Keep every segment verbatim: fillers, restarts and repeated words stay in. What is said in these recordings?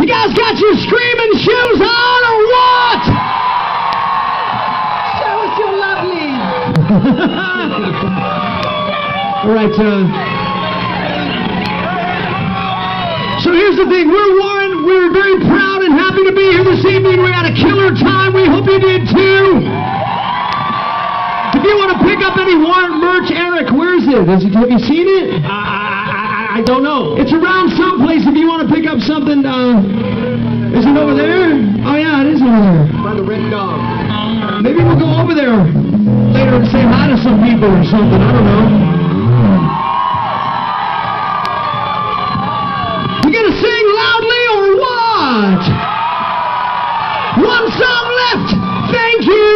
You guys got your screaming shoes on or what? Show us your lovely. All right, uh... so here's the thing. We're Warren. We're very proud and happy to be here this evening. We had a killer time. We hope you did too. If you want to pick up any Warren merch, Eric, where is it? Has he, have you seen it? I, I, I don't know. It's around someplace. If you want to pick up something, uh, is it over there? Oh yeah, it is over there. By the red dog. Maybe we'll go over there later and say hi to some people or something. I don't know. You gonna sing loudly or what? One song left. Thank you.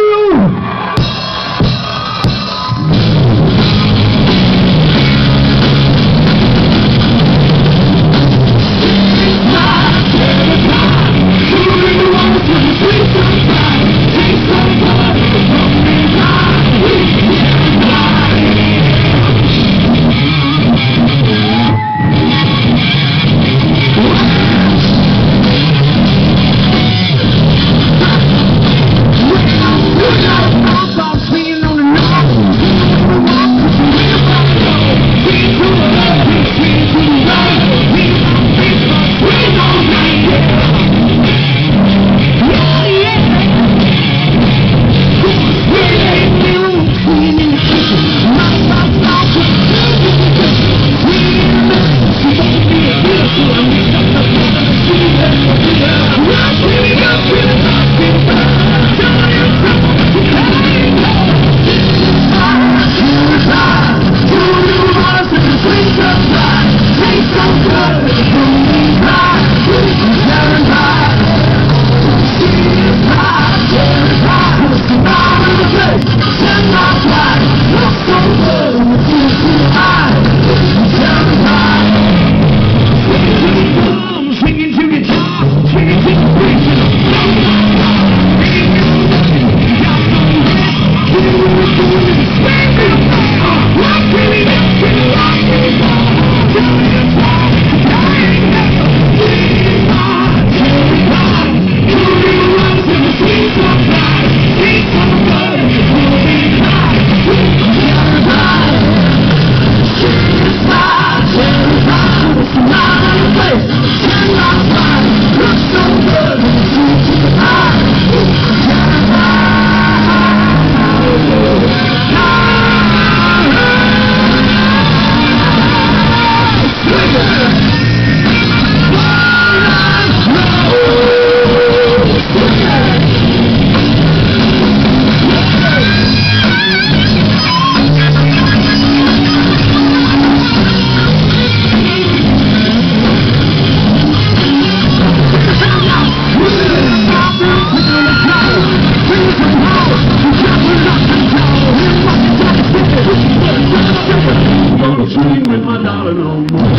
With my dollar no more.